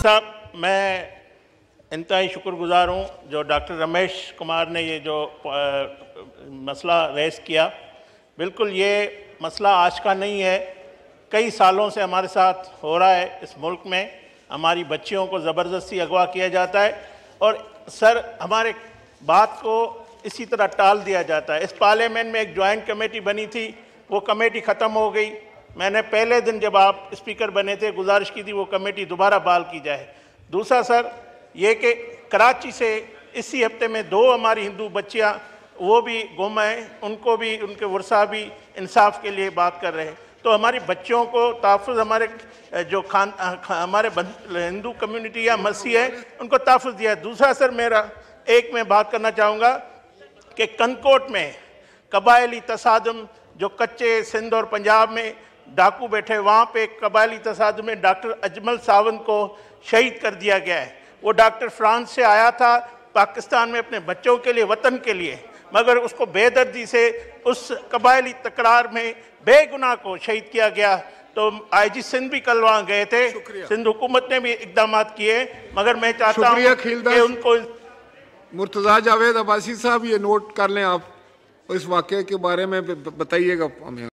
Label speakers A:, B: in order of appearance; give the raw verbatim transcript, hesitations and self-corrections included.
A: साहब, मैं इंतहाई शुक्रगुजार हूँ जो डॉक्टर रमेश कुमार ने ये जो आ, मसला रेस किया। बिल्कुल ये मसला आज का नहीं है, कई सालों से हमारे साथ हो रहा है। इस मुल्क में हमारी बच्चियों को ज़बरदस्ती अगवा किया जाता है और सर हमारे बात को इसी तरह टाल दिया जाता है। इस पार्लियामेंट में एक जॉइंट कमेटी बनी थी, वो कमेटी ख़त्म हो गई। मैंने पहले दिन जब आप स्पीकर बने थे गुजारिश की थी वो कमेटी दोबारा बहाल की जाए। दूसरा सर ये कि कराची से इसी हफ्ते में दो हमारी हिंदू बच्चियां वो भी गुम हैं, उनको भी उनके वर्सा भी इंसाफ के लिए बात कर रहे हैं। तो हमारी बच्चों को तहफ़्फ़ुज़, हमारे जो खान हमारे हिंदू कम्युनिटी या मसीह है उनको तहफ़्फ़ुज़ दिया है। दूसरा सर मेरा एक मैं बात करना चाहूँगा कि कनकोट में कबायली तसादम जो कच्चे सिंध और पंजाब में डाकू बैठे, वहाँ पे कबायली तसादम में डॉक्टर अजमल सावंत को शहीद कर दिया गया है। वो डॉक्टर फ्रांस से आया था पाकिस्तान में अपने बच्चों के लिए, वतन के लिए, मगर उसको बेदर्दी से उस कबायली तकरार में बेगुनाह को शहीद किया गया। तो आई जी सिंध भी कल वहाँ गए थे, सिंध हुकूमत ने भी इकदाम किए, मगर मैं चाहता हूँ कि उनको
B: मुर्तज़ा जावेद अब्बासी साहब ये नोट कर लें, आप इस वाक़े के बारे में बताइएगा हमें।